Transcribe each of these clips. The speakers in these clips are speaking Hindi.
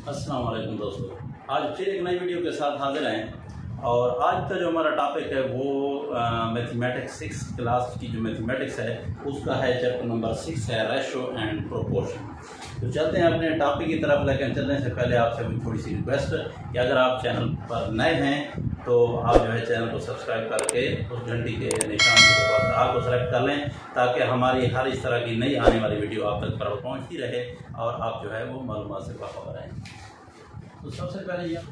अस्सलाम वालेकुम दोस्तों, आज फिर एक नई वीडियो के साथ हाजिर हैं। और आज का जो हमारा टॉपिक है वो मैथमेटिक्स 6 क्लास की जो मैथमेटिक्स है उसका है। चैप्टर नंबर 6 है रेशो एंड प्रोपोर्शन। तो चलते हैं अपने टॉपिक की तरफ, लेकिन चलने से पहले आपसे भी थोड़ी सी रिक्वेस्ट कि अगर आप चैनल पर नए हैं तो आप जो है चैनल को सब्सक्राइब करके उस घंटी के निशान के बाद आल को सेलेक्ट कर लें, ताकि हमारी हर इस तरह की नई आने वाली वीडियो आप तक पर पहुँचती रहे और आप जो है वो मालूमात से बाखबर रहें। तो सबसे पहले ये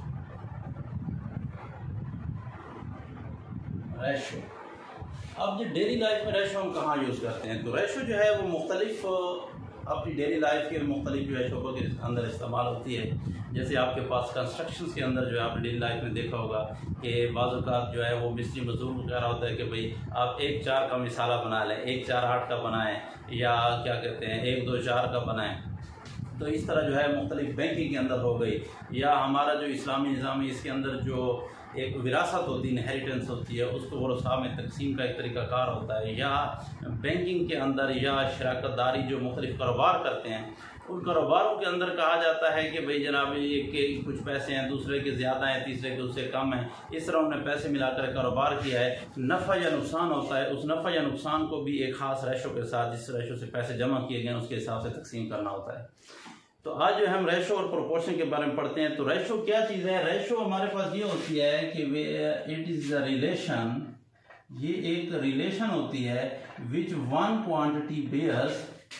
रेशो। अब जो डेली लाइफ में रेशो हम कहाँ यूज़ करते हैं, तो रेशो जो है वो मुख्तलिफ अपनी डेली लाइफ के मुख्तलिफ जो है शोबों के अंदर इस्तेमाल होती है। जैसे आपके पास कंस्ट्रक्शन के अंदर जो है आपने डेली लाइफ में देखा होगा कि बाज़ औक़ात जो है वो मिस्त्री मजदूर कह रहा होता है कि भाई आप 1 4 का मिसाला बना लें, 1 4 8 का बनाएं, या क्या कहते हैं 1 2 4 का बनाएं। तो इस तरह जो है मुख्तलिफ बैंकिंग के अंदर हो गई, या हमारा जो इस्लामी निज़ाम है इसके अंदर जो एक विरासत होती है, इनहेरिटेंस होती है, उसको वरसा में तकसीम का एक तरीक़ाकार होता है। या बैंकिंग के अंदर या शराकतदारी जो मुख्तलिफ कारोबार करते हैं उन कारोबारों के अंदर कहा जाता है कि भाई जनाब एक के कुछ पैसे हैं, दूसरे के ज़्यादा हैं, तीसरे के उससे कम हैं, इस तरह उन्होंने पैसे मिलाकर कारोबार किया है। नफ़ा या नुकसान होता है, उस नफ़ा या नुकसान को भी एक ख़ास रेशो के साथ, जिस रेशो से पैसे जमा किए गए उसके हिसाब से तकसीम करना होता है। तो आज जो हम रेशो और प्रोपोर्शन के बारे में पढ़ते हैं। तो रेशो क्या चीज़ है? रेशो हमारे पास ये होती है कि इट इज़ अ रिलेशन, ये एक रिलेशन होती है which one quantity bears,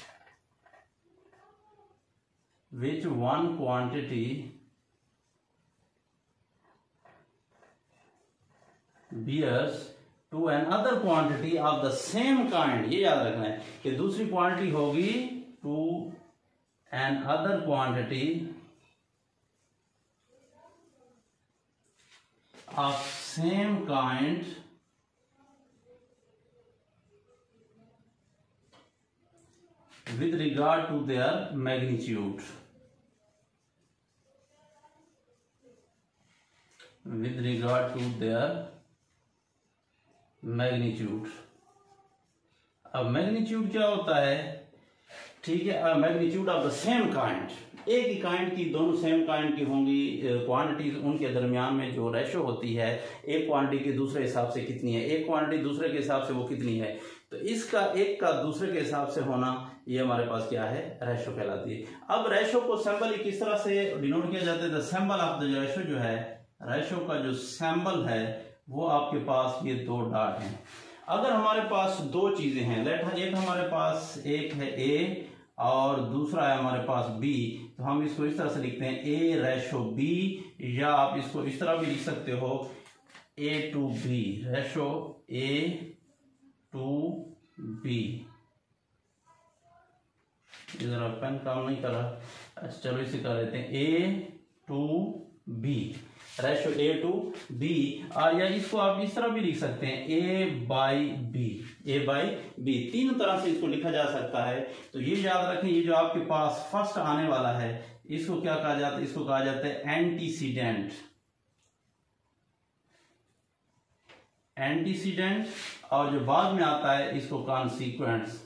which one quantity bears to another quantity of the same kind। ये याद रखना है कि दूसरी क्वांटिटी होगी to another quantity of same kind with regard to their magnitude, with regard to their magnitude। अब मैग्नीट्यूड क्या होता है? ठीक है, magnitude of the same kind, एक ही काइंड की, दोनों सेम काइंड की होंगी क्वांटिटीज, उनके दरमियान में जो रेशो होती है एक क्वांटिटी के दूसरे हिसाब से कितनी है, एक क्वांटिटी दूसरे के हिसाब से वो कितनी है, तो इसका एक का दूसरे के हिसाब से होना ये हमारे पास क्या है? रेशो कहलाती है। अब रेशो को सिंबल किस तरह से डिनोट किया जाता है? The symbol of the ratio जो है, रेशो का जो सिंबल है वो आपके पास ये 2 डॉट हैं। अगर हमारे पास 2 चीजें हैं, एक हमारे पास एक है ए और दूसरा है हमारे पास बी, तो हम इसको इस तरह से लिखते हैं ए रेशो बी, या आप इसको इस तरह भी लिख सकते हो A to B, ratio A to B. जरा पेन काम नहीं कर रहा, अच्छा चलो इसे कर लेते हैं A to B, ratio A to B. या इसको आप इस तरह भी लिख सकते हैं A by B, A by B. 3 तरह से इसको लिखा जा सकता है। तो ये याद रखें, ये जो आपके पास फर्स्ट आने वाला है इसको क्या कहा जाता है? इसको कहा जाता है एंटीसीडेंट, एंटीसीडेंट। और जो बाद में आता है इसको कॉन्सिक्वेंस,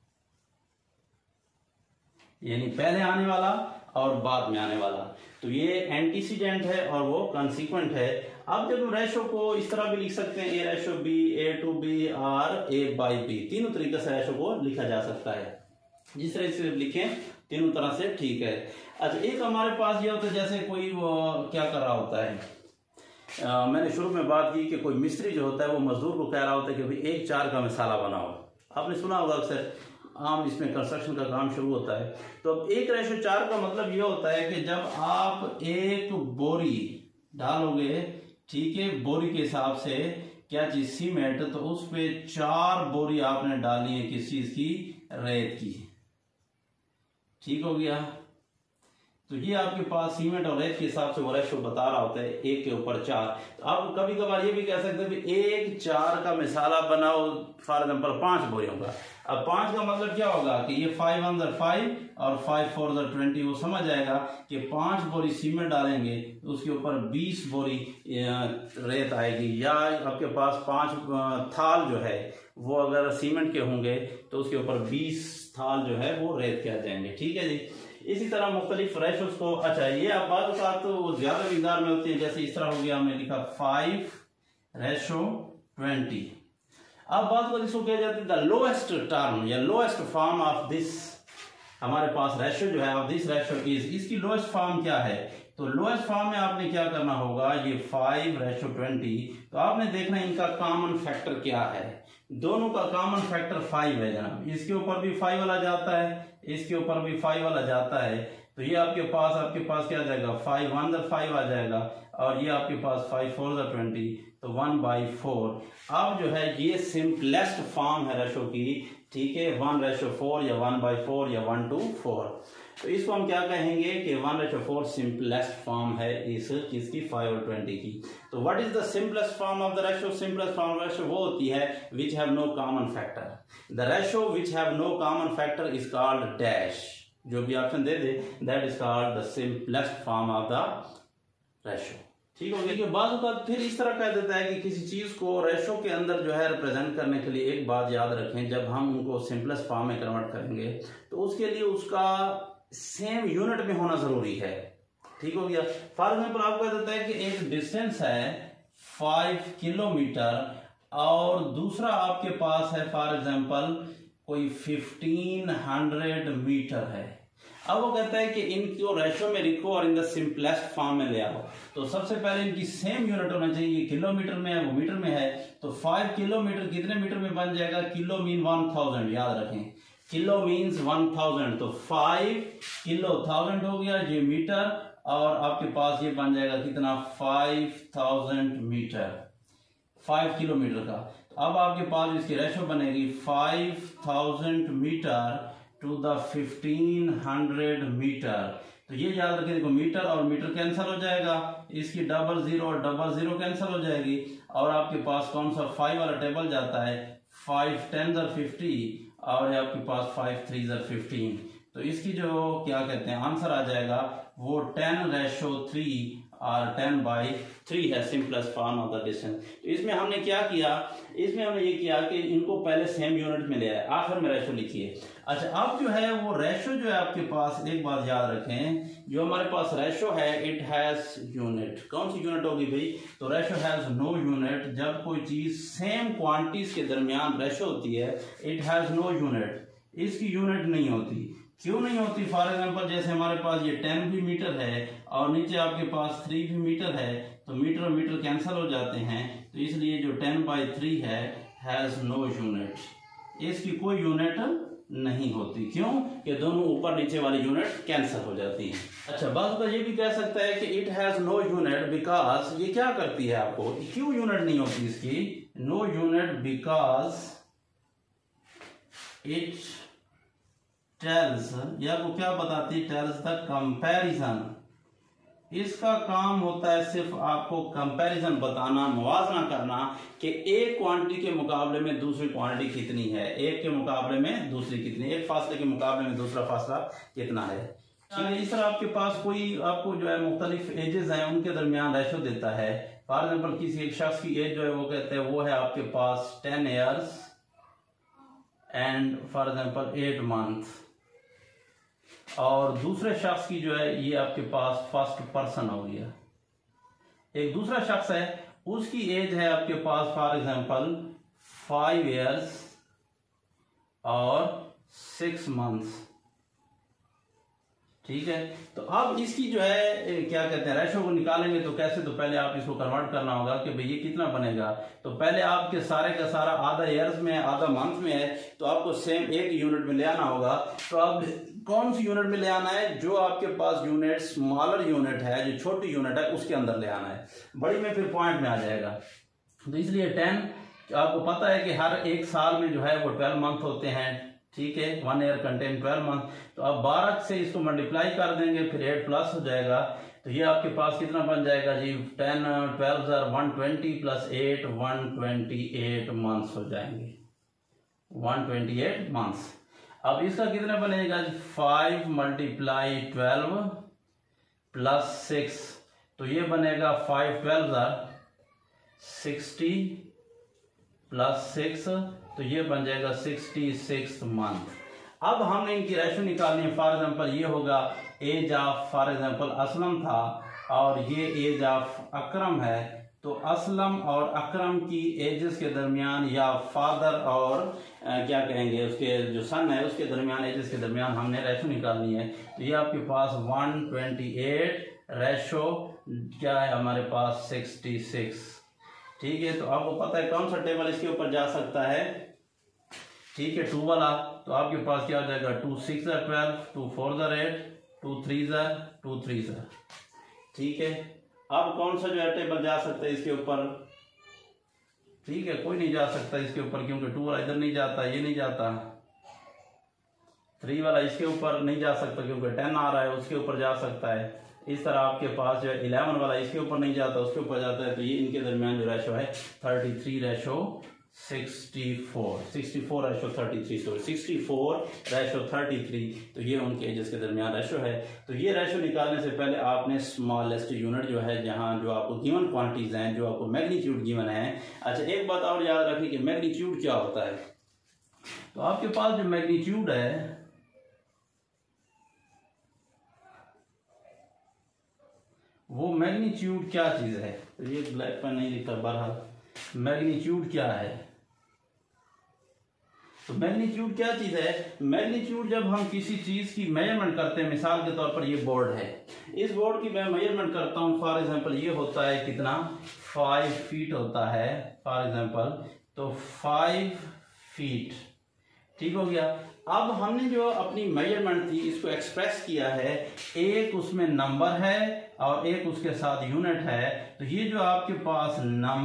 यानी पहले आने वाला और बाद में आने वाला। तो ये एंटीसीडेंट है और वो कॉन्सिक्वेंट है। अब जब हम रेशो को इस तरह भी लिख सकते हैं A ratio B, A to B और ए बाई बी, तीनों तरीके से रेशो को लिखा जा सकता है। जिस तरह से लिखें तीनों तरह से ठीक है। अच्छा, एक हमारे पास ये होता है जैसे कोई वो क्या कर रहा होता है, मैंने शुरू में बात की कि कोई मिस्त्री जो होता है वो मजदूर को कह रहा होता है कि भाई 1 4 का मिसाला बनाओ। आपने सुना होगा अक्सर, आम इसमें कंस्ट्रक्शन का काम शुरू होता है। तो अब 1 रेशो 4 का मतलब ये होता है कि जब आप एक बोरी डालोगे, ठीक है, बोरी के हिसाब से क्या चीज सीमेंट, तो उस पे 4 बोरी आपने डाली है किस चीज की? रेत की। ठीक हो गया। तो ये आपके पास सीमेंट और रेत के हिसाब से वो रेशो बता रहा होता है 1 के ऊपर 4। तो आप कभी कभार ये भी कह सकते हैं कि 1 4 का मिसाला बनाओ, फॉर एग्जाम्पल 5 बोरियों का। अब 5 का मतलब क्या होगा कि ये 5 1 5 और 5 4 20, वो समझ जाएगा कि 5 बोरी सीमेंट डालेंगे तो उसके ऊपर 20 बोरी रेत आएगी। या आपके पास 5 थाल जो है वो अगर सीमेंट के होंगे तो उसके ऊपर 20 थाल जो है वो रेत के आ जाएंगे। ठीक है जी। इसी तरह मुख्तलिफ रेशोज को, अच्छा ये अब बात का तो ज्यादा मिकदार में होती है, जैसे इस तरह हो गया, हमने लिखा 5:20। अब बात को इसको किया जाता है द लोएस्ट टर्म या लोएस्ट फॉर्म ऑफ दिस, हमारे पास रेशो जो है ऑफ दिस रेशो इज, इसकी लोएस्ट फॉर्म क्या है? तो लोएस्ट फॉर्म में आपने क्या करना होगा, ये 5:20, तो आपने देखना इनका कॉमन फैक्टर क्या है। दोनों का कॉमन फैक्टर 5 है जनाब, इसके ऊपर भी 5 वाला जाता है, इसके ऊपर भी 5 वाला जाता है, तो ये आपके पास क्या आ जाएगा, 5 1 5 आ जाएगा, और ये आपके पास 5 4 20, तो 1/4। अब जो है ये सिंपलेस्ट फॉर्म है रेशो की, ठीक है, 1:4 या 1/4 या 1:4। तो इसको हम क्या कहेंगे कि 1:4 सिंपलेस्ट फॉर्म है इस किसकी, 5 और 20 की। तो what is the simplest form of the ratio? Simplest form of ratio वो होती है which have no common factor. The ratio which have no common factor is called dash, जो भी ऑप्शन दे दे that is called the simplest form of the ratio. ठीक हो गया। बाद फिर इस तरह कह देता है कि किसी चीज को रेशो के अंदर जो है रिप्रेजेंट करने के लिए एक बात याद रखें, जब हम उनको सिंपलेस्ट फॉर्म में कन्वर्ट करेंगे तो उसके लिए उसका सेम यूनिट में होना जरूरी है। ठीक हो गया। फॉर एग्जाम्पल आपको कह देता है कि एक डिस्टेंस है 5 किलोमीटर और दूसरा आपके पास है फॉर एग्जाम्पल कोई 1500 मीटर है। अब वो कहता है कि इनको रेशो में लिखो और इन द सिंपलेस्ट फॉर्म में ले आओ। तो सबसे पहले इनकी सेम यूनिट होना चाहिए, किलोमीटर में है वो मीटर में है, तो 5 किलोमीटर कितने मीटर में बन जाएगा, किलो मीन 1000, याद रखें किलो मीन्स 1000, तो 5 किलो 1000 हो गया ये मीटर, और आपके पास ये बन जाएगा कितना, 5000 मीटर, 5 किलोमीटर का। तो अब आपके पास इसकी रेशो बनेगी 5000 मीटर टू द 1500 मीटर। तो ये याद रखिए, देखो मीटर और मीटर कैंसिल हो जाएगा, इसकी 00 और 00 कैंसिल हो जाएगी, और आपके पास कौन सा 5 वाला टेबल जाता है, 5 10 50 और आपके पास 5 3 15। तो इसकी जो क्या कहते हैं आंसर आ जाएगा वो 10:3 और 10/3 है, simplest form of the distance. तो इसमें हमने क्या किया, इसमें हमने ये किया कि इनको पहले सेम यूनिट में ले आए, आखिर में रेशो लिखिए। अच्छा, अब जो है वो रेशो जो है आपके पास, एक बात याद रखें, जो हमारे पास रेशो है इट हैज यूनिट। कौन सी यूनिट होगी भाई, तो रेशो हैज नो यूनिट। जब कोई चीज सेम क्वांटिटीज के दरमियान रेशो होती है इट हैज नो यूनिट, इसकी यूनिट नहीं होती। क्यों नहीं होती, फॉर एग्जाम्पल जैसे हमारे पास ये 10 भी मीटर है और नीचे आपके पास 3 भी मीटर है, तो मीटर और मीटर कैंसिल हो जाते हैं, तो इसलिए जो 10/3 है हैज नो यूनिट, इसकी कोई यूनिट नहीं होती। क्यों कि दोनों ऊपर नीचे वाली यूनिट कैंसिल हो जाती है। अच्छा, बात का ये भी कह सकता है कि it has no unit because, ये क्या करती है आपको, क्यों यूनिट नहीं होती इसकी, no unit because it tells, या वो क्या बताती है, टेल्स द कंपैरिजन। इसका काम होता है सिर्फ आपको कंपैरिजन बताना, मुवाजना करना कि एक क्वांटिटी के मुकाबले में दूसरी क्वांटिटी कितनी है, एक के मुकाबले में दूसरी कितनी, एक फासले के मुकाबले में दूसरा फासला कितना है। इस तरह आपके पास कोई आपको जो है मुख्तलिफ एजेस हैं उनके दरमियान रेशो देता है। फॉर एग्जाम्पल किसी एक शख्स की एज जो है वो कहते हैं वो है आपके पास 10 years and for example 8 month, और दूसरे शख्स की जो है ये आपके पास फर्स्ट पर्सन हो गया। एक दूसरा शख्स है उसकी एज है आपके पास फॉर एग्जांपल 5 इयर्स और 6 मंथ्स। ठीक है, तो अब इसकी जो है क्या कहते हैं रेशो को निकालेंगे तो कैसे, तो पहले आप इसको कन्वर्ट करना होगा कि भाई ये कितना बनेगा। तो पहले आपके सारे का सारा आधा ईयर्स में है, आधा मंथ में है, तो आपको सेम एक यूनिट में ले आना होगा। तो अब कौन सी यूनिट में ले आना है, जो आपके पास यूनिट स्मॉलर यूनिट है, जो छोटी यूनिट है उसके अंदर ले आना है, बड़ी में फिर पॉइंट में आ जाएगा। तो इसलिए 10 आपको पता है कि हर एक साल में जो है वो 12 मंथ होते हैं। ठीक है, 1 ईयर कंटेन 12 मंथ, तो आप 12 से इसको मल्टीप्लाई कर देंगे, फिर 8 प्लस हो जाएगा, तो ये आपके पास कितना बन जाएगा जी, 10 12 120 प्लस 8 128 मंथ्स हो जाएंगे, 128 मंथ्स। अब इसका कितना बनेगा, 5 × 12 प्लस 6, तो ये बनेगा 5 12 60 प्लस 6, तो ये बन जाएगा 66 मंथ। अब हमने इनकी रेशो निकालनी है। फॉर एग्जांपल ये होगा age of, for example Aslam था और ये एज ऑफ अकरम है, तो असलम और अकरम की एजेस के दरमियान या फादर और क्या कहेंगे उसके जो सन है उसके दरमियान, एजेस के दरमियान हमने रेशो निकालनी है। तो ये आपके पास 128 रेशो क्या है हमारे पास 66। ठीक है, तो आपको पता है कौन सा टेबल इसके ऊपर जा सकता है। ठीक है, 2 वाला, तो आपके पास क्या हो जाएगा 2 6 12, 2 4 8, 2 3 2 3। ठीक है, अब कौन सा जो है टेबल जा सकता है इसके ऊपर। ठीक है, कोई नहीं जा सकता इसके ऊपर, क्योंकि 2 वाला इधर नहीं जाता, ये नहीं जाता। 3 वाला इसके ऊपर नहीं जा सकता क्योंकि 10 आ रहा है, उसके ऊपर जा सकता है। इस तरह आपके पास जो है 11 वाला इसके ऊपर नहीं जाता, उसके ऊपर जाता है। तो ये इनके दरमियान जो रेशो है 33 रेशो 64, 64 रेशो 33, सॉरी 64 रेशो 33। तो ये उनके एजेस के दरमियान रेशो है। तो ये रेशो निकालने से पहले आपने स्मॉलेस्ट यूनिट जो है, जहां जो आपको गिवन क्वांटिटीज हैं, जो आपको मैग्नीट्यूड गिवन है। अच्छा, एक बात और याद रखिए कि मैग्नीट्यूड क्या होता है। तो आपके पास जो मैग्नीट्यूड है वो मैग्नीट्यूड क्या चीज है। तो ये ब्लैक पेन नहीं लिखा, बहरहाल मैग्नीट्यूड क्या है। तो मैग्नीट्यूड क्या चीज है। मैग्नीट्यूड जब हम किसी चीज की मेजरमेंट करते हैं, मिसाल के तौर पर ये बोर्ड है, इस बोर्ड की मैं मेजरमेंट करता हूं। फॉर एग्जांपल ये होता है कितना 5 फीट होता है फॉर एग्जांपल, तो 5 फीट। ठीक हो गया। अब हमने जो अपनी मेजरमेंट थी इसको एक्सप्रेस किया है, एक उसमें नंबर है और एक उसके साथ यूनिट है। तो ये जो आपके पास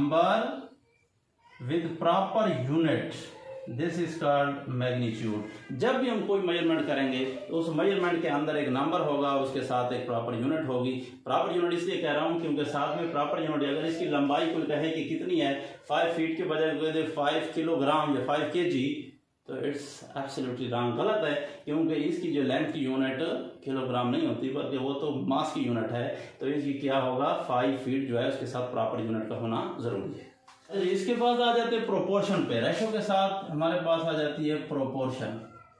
number with proper unit, this is called magnitude. जब भी हम कोई मेजरमेंट करेंगे तो उस मेजरमेंट के अंदर एक नंबर होगा, उसके साथ एक प्रॉपर यूनिट होगी। प्रॉपर यूनिट इसलिए कह रहा हूं क्योंकि साथ में प्रॉपर यूनिट, अगर इसकी लंबाई कोई कहे कि कितनी है 5 फीट के बजाय 5 किलोग्राम या 5 kg, तो इट्स एब्सोल्युटली रॉन्ग, गलत है। क्योंकि इसकी जो लेंथ की यूनिट किलोग्राम नहीं होती बल्कि वो तो मास की यूनिट है। तो इसकी क्या होगा 5 फीट जो है उसके साथ प्रॉपर यूनिट का होना जरूरी है। इसके बाद आ जाते हैं प्रोपोर्शन पे। रेशो के साथ हमारे पास आ जाती है प्रोपोर्शन।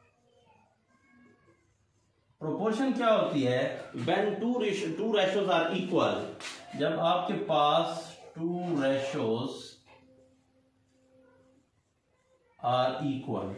प्रोपोर्शन क्या होती है, when two ratios are equal, जब आपके पास 2 रेशोज आर इक्वल,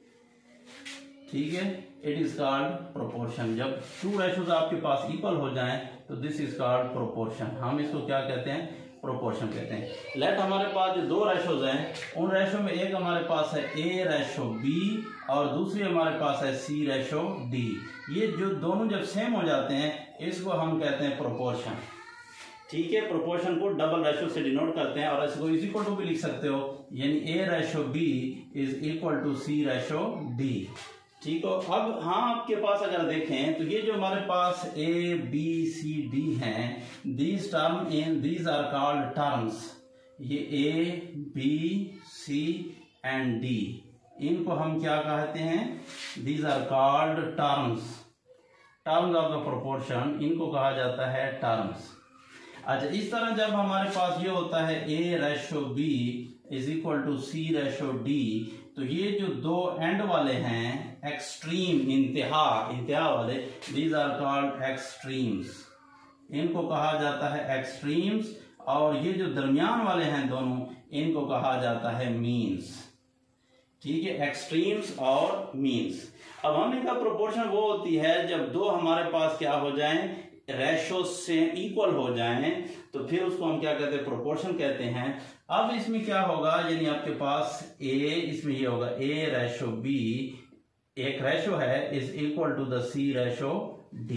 ठीक है, इट इज कॉल्ड प्रोपोर्शन। जब 2 रेशोज आपके पास इक्वल हो जाएं तो दिस इज कॉल्ड प्रोपोर्शन। हम इसको क्या कहते हैं, प्रोपोर्शन कहते हैं। लेट हमारे पास जो 2 रेशोज हैं, उन रेशो में एक हमारे पास है A रेशो B और दूसरी हमारे पास है C रेशो D। ये जो दोनों जब सेम हो जाते हैं इसको हम कहते हैं प्रोपोर्शन। ठीक है, प्रोपोर्शन को डबल रेशो से डिनोट करते हैं और इसको इज इक्वल टू भी लिख सकते हो, यानी A ratio B is equal to C ratio D। ठीक हो। अब हाँ, आपके पास अगर देखें तो ये जो हमारे पास A B C D हैं, दीज आर कॉल्ड टर्म्स। ये A B C and D, इनको हम क्या कहते हैं, these are called terms, terms of the proportion, इनको कहा जाता है टर्म्स। अच्छा, इस तरह जब हमारे पास ये होता है A ratio B is equal to C ratio D, तो ये जो 2 एंड वाले हैं, एक्सट्रीम, इंतहा वाले, दीज आर कॉल्ड एक्सट्रीम्स, इनको कहा जाता है एक्सट्रीम्स। और ये जो दरमियान वाले हैं दोनों, इनको कहा जाता है मीन्स। ठीक है, एक्सट्रीम्स और मीन्स। अब हमने कहा प्रोपोर्शन वो होती है जब 2 हमारे पास क्या हो जाएं, रेशो से इक्वल हो जाएं, तो फिर उसको हम क्या कहते हैं, प्रोपोर्शन कहते हैं। अब इसमें क्या होगा, यानी आपके पास A, इसमें ये होगा A रेशो B, एक रेशो है, is equal to the C ratio D।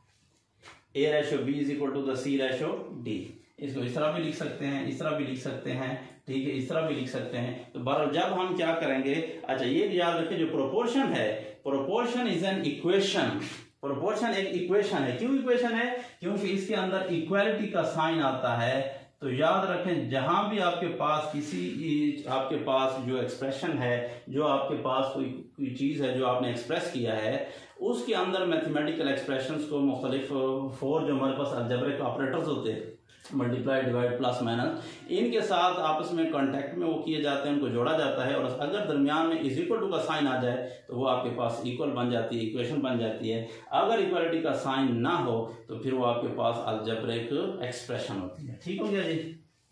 A ratio B is equal to the C ratio D। इसको इस तरह भी लिख सकते हैं, इस तरह भी लिख सकते हैं, ठीक है, इस तरह भी लिख सकते हैं। तो बहरहाल जब हम क्या करेंगे, अच्छा ये याद रखें, जो प्रोपोर्शन है, proportion is an equation. Proportion एक इक्वेशन है। क्यों इक्वेशन है, क्योंकि इसके अंदर इक्वालिटी का साइन आता है। तो याद रखें, जहां भी आपके पास आपके पास जो एक्सप्रेशन है, जो आपके पास कोई चीज है जो आपने एक्सप्रेस किया है, उसके अंदर मैथमेटिकल एक्सप्रेशंस को मुख्तलिफ 4 जो हमारे पास अलजेब्रिक ऑपरेटर्स होते हैं, मल्टीप्लाई, डिवाइड, प्लस, माइनस, इनके साथ आपस में कांटेक्ट में वो किए जाते हैं, उनको जोड़ा जाता है, और अगर दरमियान में इज इक्वल टू का साइन आ जाए तो वो आपके पास इक्वल बन जाती है, इक्वेशन बन जाती है। अगर इक्वलिटी का साइन ना हो तो फिर वो आपके पास अलजेब्रिक एक्सप्रेशन होती है। ठीक हो गया जी।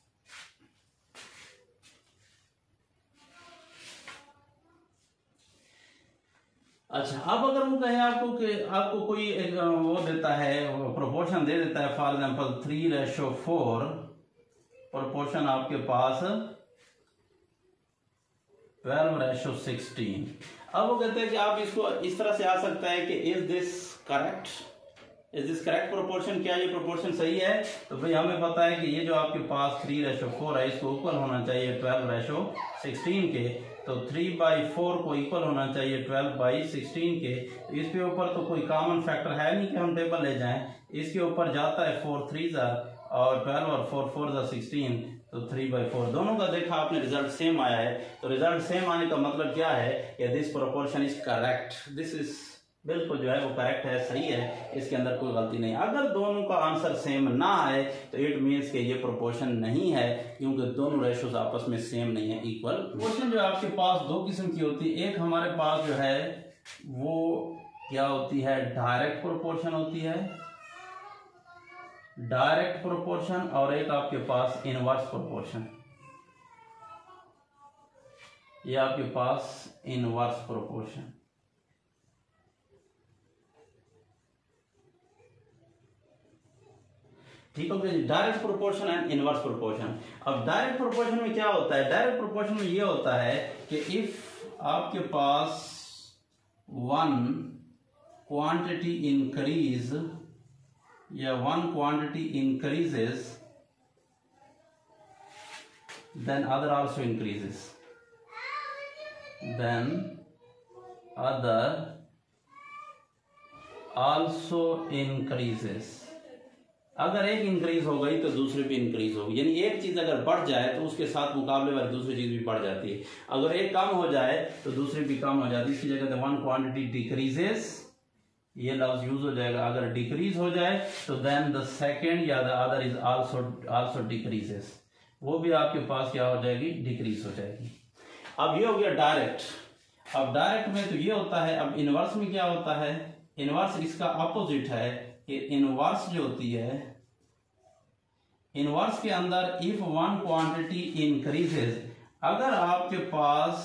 अच्छा, अब अगर वो कहे आपको कि आपको कोई एक वो देता है, प्रोपोर्शन दे देता है, फॉर एग्जांपल 3:4 प्रोपोर्शन आपके पास 12:16। अब वो कहते हैं कि आप इसको इस तरह से आ सकता है कि is this correct, is this correct proportion, क्या ये प्रोपोर्शन सही है? तो भाई हमें पता है कि ये जो आपके पास 3:4 है इसको इक्वल होना चाहिए 12:16 के, तो 3/4 को इक्वल होना चाहिए 12/16 के। तो इसके ऊपर तो कोई कॉमन फैक्टर है नहीं कि हम टेबल ले जाएं, इसके ऊपर जाता है 4 3 और 12 और 4 4 16, तो 3/4 दोनों का देखा आपने रिजल्ट सेम आया है। तो रिजल्ट सेम आने का मतलब क्या है कि this proportion is correct, this is बिल्कुल जो है वो करेक्ट है, सही है, इसके अंदर कोई गलती नहीं। अगर दोनों का आंसर सेम ना आए तो इट मीन्स कि ये प्रोपोर्शन नहीं है, क्योंकि दोनों रेशोज आपस में सेम नहीं है, इक्वल। प्रोपोर्शन जो आपके पास 2 किस्म की होती है, एक हमारे पास जो है वो क्या होती है, डायरेक्ट प्रोपोर्शन होती है, डायरेक्ट प्रोपोर्शन, और एक आपके पास इनवर्स प्रोपोर्शन, ये आपके पास इनवर्स प्रोपोर्शन। ठीक हो गया, direct proportion and inverse proportion. अब डायरेक्ट प्रोपोर्शन में क्या होता है, डायरेक्ट प्रोपोर्शन में ये होता है कि इफ आपके पास वन क्वांटिटी इंक्रीज या one quantity increases then other also increases, then other also increases। अगर एक इंक्रीज हो गई तो दूसरी भी इंक्रीज होगी, यानी एक चीज अगर बढ़ जाए तो उसके साथ मुकाबले वाली दूसरी चीज भी बढ़ जाती है। अगर एक कम हो जाए तो दूसरी भी कम हो जाती है। इसकी जगह वन क्वांटिटी डिक्रीजेस, ये लफ्ज यूज हो जाएगा। अगर डिक्रीज हो जाए तो देन द सेकेंड या the other is also decreases, वो भी आपके पास क्या हो जाएगी, डिक्रीज हो जाएगी। अब ये हो गया डायरेक्ट। अब डायरेक्ट में तो ये होता है। अब इनवर्स में क्या होता है, इनवर्स इसका अपोजिट है कि इनवर्स जो होती है, इनवर्स के अंदर इफ वन क्वांटिटी इंक्रीजेस, अगर आपके पास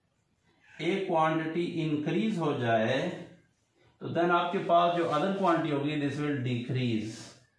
एक क्वांटिटी इंक्रीज हो जाए तो देन आपके पास जो अदर क्वांटिटी होगी दिस विल डिक्रीज,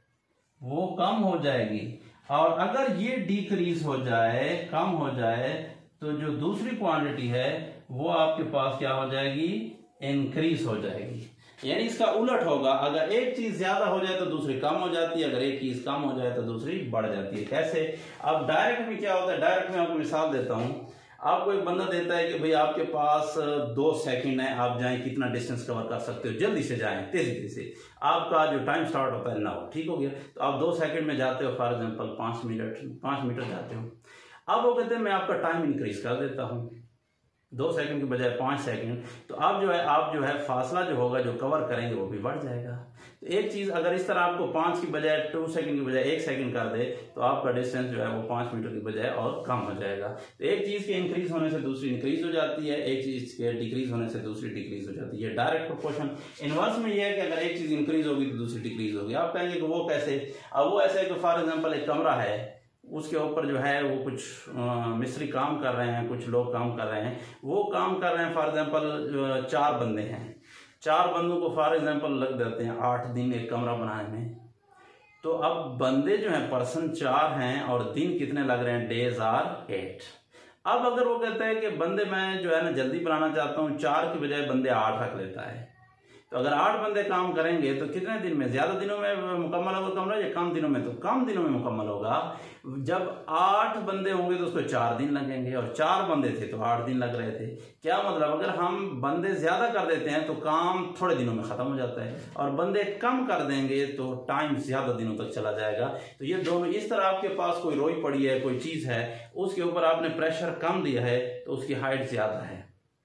वो कम हो जाएगी। और अगर ये डिक्रीज हो जाए, कम हो जाए, तो जो दूसरी क्वांटिटी है वो आपके पास क्या हो जाएगी, इंक्रीज हो जाएगी। यानी इसका उलट होगा, अगर एक चीज ज्यादा हो जाए तो दूसरी कम हो जाती है, अगर एक चीज कम हो जाए तो दूसरी बढ़ जाती है। कैसे? अब डायरेक्ट में क्या होता है, डायरेक्ट में आपको मिसाल देता हूं। आपको एक बंदा देता है कि भाई आपके पास 2 सेकंड है, आप जाएं, कितना डिस्टेंस कवर कर सकते हो, जल्दी से जाएं, तेजी से। आपका जो टाइम स्टार्ट होता है 9, ठीक हो गया, तो आप 2 सेकंड में जाते हो, फॉर एग्जांपल 5 मीटर जाते हो। अब वो कहते हैं मैं आपका टाइम इंक्रीज कर देता हूं 2 सेकंड के बजाय 5 सेकंड, तो आप जो है फासला जो होगा, जो कवर करेंगे, वो भी बढ़ जाएगा। तो एक चीज अगर इस तरह आपको 5 की बजाय 2 सेकंड की बजाय 1 सेकंड कर दे तो आपका डिस्टेंस जो है वो 5 मीटर की बजाय और कम हो जाएगा। तो एक चीज के इंक्रीज होने से दूसरी इंक्रीज हो जाती है, एक चीज के डिक्रीज होने से दूसरी डिक्रीज हो जाती है। Direct proportion. इनवर्स में यह है कि अगर एक चीज इंक्रीज होगी तो दूसरी डिक्रीज होगी। आप कहेंगे कि वो कैसे? अब वो ऐसे है कि फॉर एग्जाम्पल एक कमरा है, उसके ऊपर जो है वो कुछ मिस्त्री काम कर रहे हैं, कुछ लोग काम कर रहे हैं, वो काम कर रहे हैं, फॉर एग्जांपल 4 बंदे हैं, 4 बंदों को फॉर एग्जांपल लग जाते हैं 8 दिन एक कमरा बनाने में। तो अब बंदे जो हैं, पर्सन 4 हैं और दिन कितने लग रहे हैं, डेज आर 8। अब अगर वो कहता है कि बंदे मैं जो है ना जल्दी बनाना चाहता हूँ, 4 की बजाय बंदे 8 रख लेता है, तो अगर 8 बंदे काम करेंगे तो कितने दिन में, ज्यादा दिनों में मुकम्मल होगा कमरा या कम दिनों में? तो कम दिनों में मुकम्मल होगा। जब 8 बंदे होंगे तो उसको 4 दिन लगेंगे, और 4 बंदे थे तो 8 दिन लग रहे थे। क्या मतलब, अगर हम बंदे ज्यादा कर देते हैं तो काम थोड़े दिनों में खत्म हो जाता है, और बंदे कम कर देंगे तो टाइम ज्यादा दिनों तक चला जाएगा। तो ये दोनों, इस तरह आपके पास कोई रोई पड़ी है, कोई चीज है, उसके ऊपर आपने प्रेशर कम दिया है तो उसकी हाइट ज्यादा है,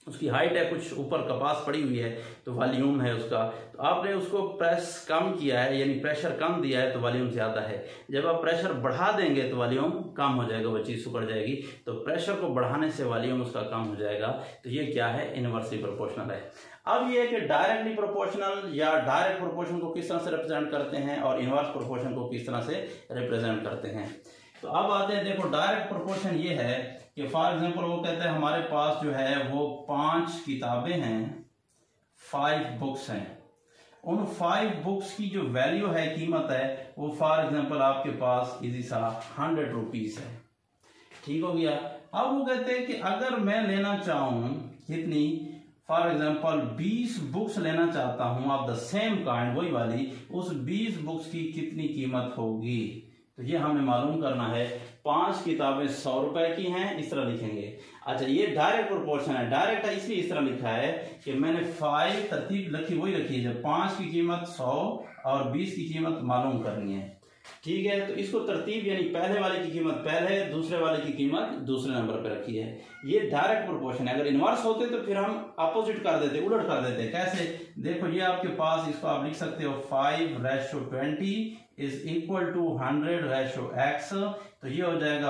उसकी हाइट है कुछ ऊपर कपास पड़ी हुई है तो वॉल्यूम है उसका, तो आपने उसको प्रेस कम किया है यानी प्रेशर कम दिया है तो वॉल्यूम ज़्यादा है। जब आप प्रेशर बढ़ा देंगे तो वॉल्यूम कम हो जाएगा, वो चीज़ सुकड़ जाएगी। तो प्रेशर को बढ़ाने से वॉल्यूम उसका कम हो जाएगा। तो ये क्या है, इनवर्सली प्रोपोर्शनल है। अब ये कि डायरेक्टली प्रोपोर्शनल या डायरेक्ट प्रोपोर्शन को किस तरह से रिप्रेजेंट करते हैं और इनवर्स प्रोपोर्शन को किस तरह से रिप्रेजेंट करते हैं। तो अब आते हैं, देखो डायरेक्ट प्रोपोर्शन ये है कि फॉर एग्जांपल वो कहते हैं हमारे पास जो है वो 5 किताबें हैं, 5 बुक्स हैं। उन 5 बुक्स की जो वैल्यू है, कीमत है, वो फॉर एग्जांपल आपके पास इजी सा 100 रुपीज है। ठीक हो गया। अब वो कहते हैं कि अगर मैं लेना चाहूं कितनी, फॉर एग्जाम्पल 20 बुक्स लेना चाहता हूं ऑफ द सेम काइंड, वही वाली, उस 20 बुक्स की कितनी कीमत होगी। तो ये हमें मालूम करना है। 5 किताबें 100 रुपए की हैं, इस तरह लिखेंगे। अच्छा, ये डायरेक्ट प्रोपोर्शन है। डायरेक्ट है इसलिए इस तरह लिखा है कि मैंने 5 तरतीब रखी, वही रखी है, जब 5 की कीमत 100 और 20 की कीमत मालूम करनी है। ठीक है, तो इसको तरतीब यानी पहले वाले की कीमत पहले, दूसरे वाले की कीमत दूसरे नंबर पे रखी है। ये डायरेक्ट प्रोपोर्शन है। अगर इनवर्स होते तो फिर हम अपोजिट कर देते, उलट कर देते। कैसे, देखो ये आपके पास, इसको आप लिख सकते हो 5:20 इज इक्वल टू 100:x। तो ये हो जाएगा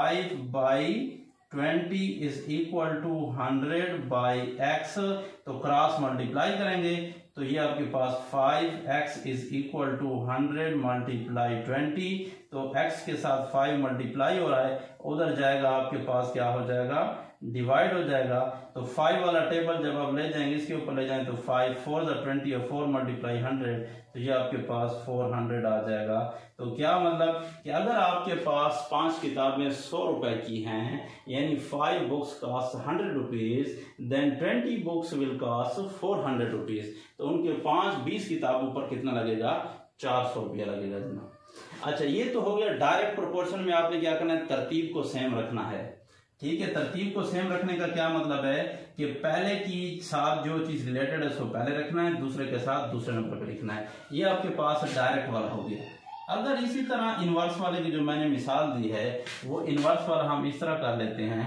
5/20 इज इक्वल टू 100/x। तो क्रॉस मल्टीप्लाई करेंगे तो ये आपके पास 5x is equal to 100 multiply 20। तो x के साथ 5 मल्टीप्लाई हो रहा है, उधर जाएगा आपके पास क्या हो जाएगा, डिवाइड हो जाएगा। तो 5 वाला टेबल जब आप ले जाएंगे, इसके ऊपर ले जाएंगे तो 5 4 20 और 4 मल्टीप्लाई 100, तो ये आपके पास 400 आ जाएगा। तो क्या मतलब कि अगर आपके पास 5 किताबें 100 रुपए की हैं, यानी 5 books cost 100 rupees, then 20 books will cost 400 rupees. तो उनके 20 किताबों पर कितना लगेगा, 400 रुपया लगेगा जना। अच्छा, ये तो हो गया डायरेक्ट प्रोपोर्शन में आपने क्या करना है, तरतीब को सेम रखना है। ठीक है, तरतीब को सेम रखने का क्या मतलब है कि पहले की साथ जो चीज रिलेटेड है उसको पहले रखना है, दूसरे के साथ दूसरे नंबर पर लिखना है। ये आपके पास डायरेक्ट वाला हो गया। अगर इसी तरह इनवर्स वाले की जो मैंने मिसाल दी है, वो इनवर्स वाला हम इस तरह कर लेते हैं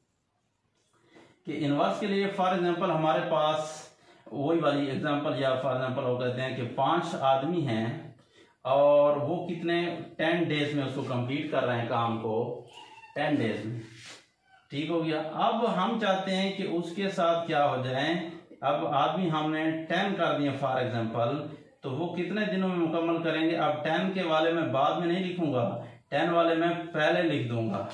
कि इनवर्स के लिए फॉर एग्जांपल हमारे पास वही वाली एग्जांपल, या फॉर एग्जांपल वो कहते हैं कि 5 आदमी हैं और वो कितने 10 डेज में उसको कंप्लीट कर रहे हैं काम को, 10 डेज में। ठीक हो गया। अब हम चाहते हैं कि उसके साथ क्या हो जाए, अब आदमी हमने 10 कर दिए फॉर एग्जांपल, तो वो कितने दिनों में मुकम्मल करेंगे। अब 10 के वाले में बाद में नहीं लिखूंगा, 10 वाले में पहले लिख दूंगा।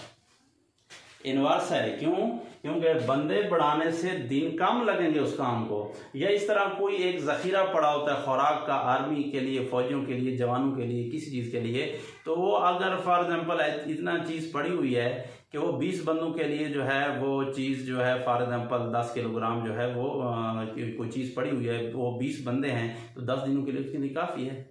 इनवर्स है, क्यों, क्योंकि बंदे बढ़ाने से दिन कम लगेंगे उस काम को। या इस तरह कोई एक जखीरा पड़ा होता है खुराक का, आर्मी के लिए, फौजियों के लिए, जवानों के लिए, किसी चीज के लिए, तो वो अगर फॉर एग्जांपल इतना चीज पड़ी हुई है कि वो 20 बंदों के लिए जो है वो चीज जो है फॉर एग्जांपल 10 किलोग्राम जो है वो कोई चीज पड़ी हुई है, वो 20 बंदे हैं तो 10 दिनों के लिए उसके लिए काफी है।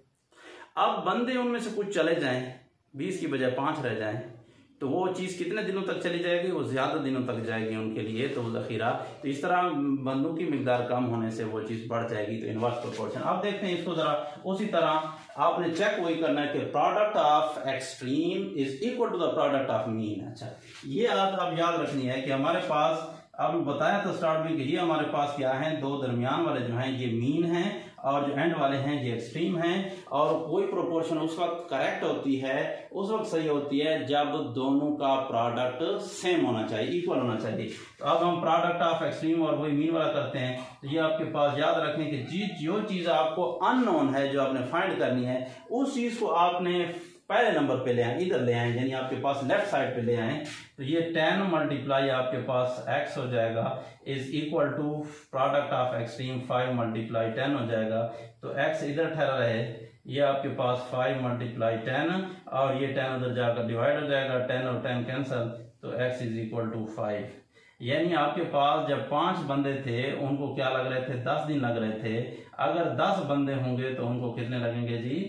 अब बंदे उनमें से कुछ चले जाएं, 20 की बजाय 5 रह जाएं, तो वो चीज़ कितने दिनों तक चली जाएगी, वो ज़्यादा दिनों तक जाएगी उनके लिए, तो वो ज़खीरा। तो इस तरह बंदों की मिकदार कम होने से वो चीज़ बढ़ जाएगी। तो इनवर्स प्रोपोर्शन। अब देखते हैं इसको ज़रा। उसी तरह आपने चेक वही करना है कि product of extreme is equal to the product of mean. अच्छा, ये आप याद रखनी है कि हमारे पास, अब बताया था स्टार्ट में कि ये हमारे पास क्या है, दो दरमियान वाले जो हैं ये मीन हैं, और जो एंड वाले हैं ये एक्सट्रीम हैं। और कोई प्रोपोर्शन उस वक्त करेक्ट होती है, उस वक्त सही होती है जब दोनों का प्रोडक्ट सेम होना चाहिए, इक्वल होना चाहिए। तो अब हम प्रोडक्ट ऑफ एक्सट्रीम और वही मीन वाला करते हैं। तो ये आपके पास याद रखें कि जो चीज़ आपको अननोन है, जो आपने फाइंड करनी है, उस चीज़ को आपने पहले नंबर पे ले आए, इधर ले आए, यानी आपके पास लेफ्ट साइड पे ले आए। तो ये 10 मल्टीप्लाई आपके पास x हो जाएगा is equal to product of extreme 5 multiply 10 हो जाएगा। तो x इधर ठहरा रहे, ये आपके पास 5 मल्टीप्लाई 10 और ये 10 उधर जाकर डिवाइड हो जाएगा, 10 और 10 कैंसल, तो x इज इक्वल टू 5। यानी आपके पास जब 5 बंदे थे, उनको क्या लग रहे थे, 10 दिन लग रहे थे। अगर 10 बंदे होंगे तो उनको कितने लगेंगे जी,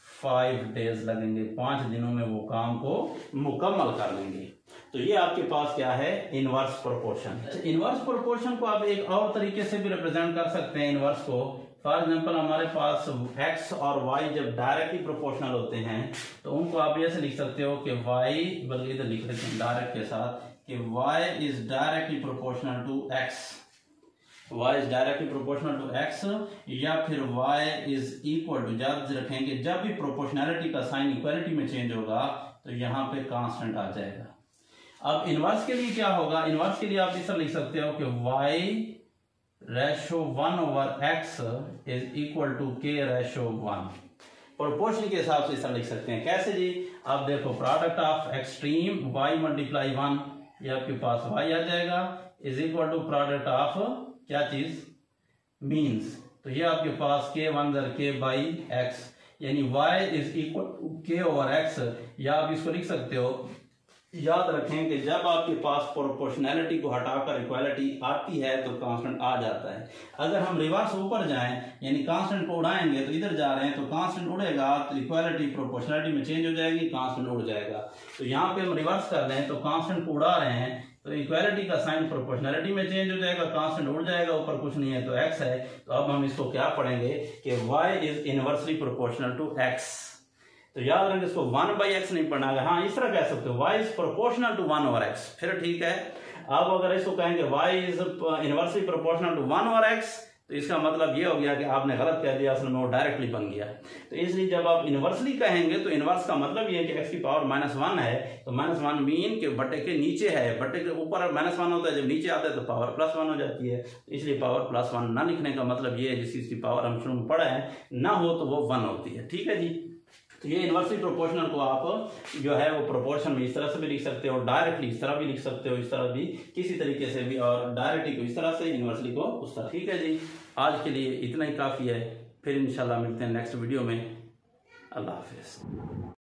5 डेज लगेंगे। 5 दिनों में वो काम को मुकम्मल कर लेंगे। तो ये आपके पास क्या है, इनवर्स प्रोपोर्शन। इनवर्स प्रोपोर्शन को आप एक और तरीके से भी रिप्रेजेंट कर सकते हैं। इनवर्स को फॉर एग्जांपल हमारे पास x और y जब डायरेक्टली प्रोपोर्शनल होते हैं तो उनको आप ऐसे लिख सकते हो कि y, बल्कि इधर लिख लेते हैं डायरेक्ट के साथ, कि y is directly proportional to x। y is directly proportional to x, या फिर y इज इक्वल टू, याद रखेंगे जब भी प्रोपोर्शनैलिटी का साइन इक्वालिटी में चेंज होगा तो यहाँ पे कांस्टेंट आ जाएगा। अब इनवर्स के लिए क्या होगा, इनवर्स के लिए आप इस तरह लिख सकते हो कि y ratio 1/x is equal to k ratio 1। Proportion के हिसाब से इस तरह लिख सकते हैं। कैसे जी, आप देखो product of extreme y multiply 1, ये आपके पास y आ जाएगा, is equal to product of क्या चीज, मीन्स, तो ये आपके पास k1 k बाई x, यानी y is equal to k over x, या आप इसको लिख सकते हो, याद रखें कि जब आपके पास प्रोपोर्शनैलिटी को हटाकर इक्वालिटी आती है तो कांस्टेंट आ जाता है। अगर हम रिवर्स ऊपर जाएं, यानी कांस्टेंट को उड़ाएंगे, तो इधर जा रहे हैं तो कांस्टेंट उड़ेगा तो इक्वालिटी प्रोपोर्शनैलिटी में चेंज हो जाएगी, कांस्टेंट उड़ जाएगा। तो यहाँ पे हम रिवर्स कर रहे हैं तो कांस्टेंट को उड़ा रहे हैं तो इक्वालिटी का साइन प्रोपोर्शनैलिटी में चेंज हो जाएगा, कांस्टेंट उड़ जाएगा, ऊपर कुछ नहीं है तो x है। तो अब हम इसको क्या पढ़ेंगे कि y is inversely proportional to x। तो याद रखें इसको 1/x नहीं पढ़ना है, हाँ इस तरह कह सकते हो y is proportional to 1/x, फिर ठीक है। अब अगर इसको कहेंगे y is inversely proportional to 1/x, तो इसका मतलब ये हो गया कि आपने गलत कह दिया, असल में वो डायरेक्टली बन गया। तो इसलिए जब आप इनवर्सली कहेंगे तो इनवर्स का मतलब ये है कि x की पावर -1 है, तो -1 मीन के बटे के नीचे है, बटे के ऊपर -1 होता है, जब नीचे आता है तो पावर +1 हो जाती है। तो इसलिए पावर +1 ना लिखने का मतलब ये है जिस चीज की पावर हम शुरू में पढ़ा है ना हो तो वो 1 होती है, ठीक है जी। तो ये इनवर्सली प्रोपोर्शनल को आप जो है वो प्रोपोर्शन में इस तरह से भी लिख सकते हो, डायरेक्टली इस तरह भी लिख सकते हो, इस तरह भी किसी तरीके से भी, और डायरेक्टली को इस तरह से, इनवर्सली को उस तरह, ठीक है जी। आज के लिए इतना ही काफ़ी है, फिर इंशाल्लाह मिलते हैं नेक्स्ट वीडियो में। अल्लाह हाफिज़।